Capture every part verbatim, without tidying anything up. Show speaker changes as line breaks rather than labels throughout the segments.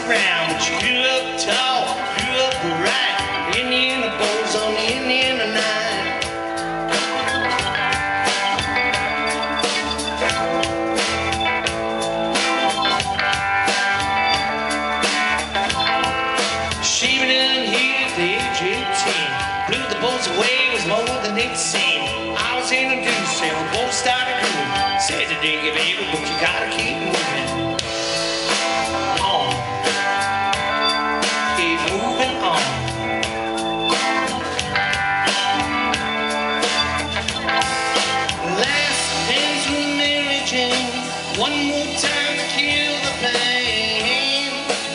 around, but you grew up tall, grew up right. Indiana bows on the Indiana night. She done here at the age of eighteen. Blew the boats away, was more than they'd seen. I was introduced, and we both started grooving. Said to dig it, baby, but you gotta keep moving on. Keep moving on. Last dance with Mary Jane. One more time to kill the pain.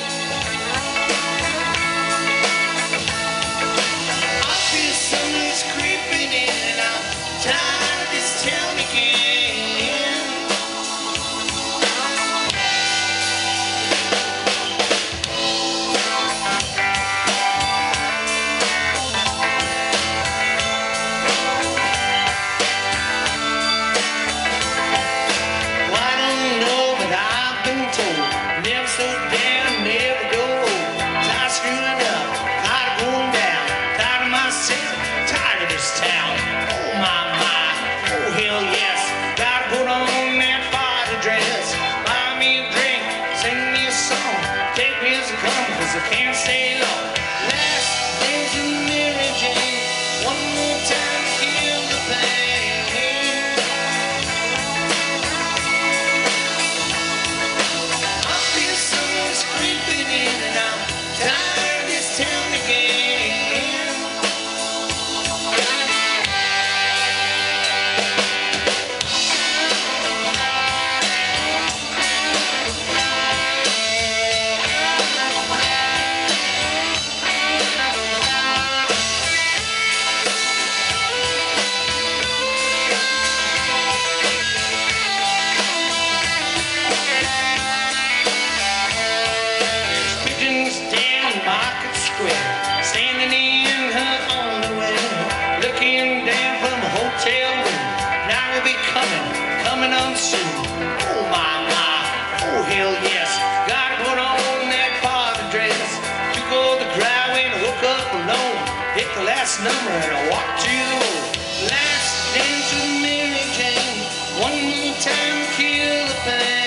I feel something's creeping in, and I'm tired of this town again. Town. Oh my my, oh hell yes. Gotta put on that party dress. Buy me a drink, sing me a song. Take me as I come, cause I can't stay long. Last days of Mary Jane. One more time to kill the pain. I feel someone's creeping in, and I'm tired of this town again. Market Square, standing in her underwear, looking down from a hotel room. Now we'll be coming, coming on soon. Oh my my, oh hell yes. Gotta put on that party dress. Took all the crowd when I woke up alone. Hit the last number and I walked to the road. Last dance with Mary Jane. One more time, kill the pain.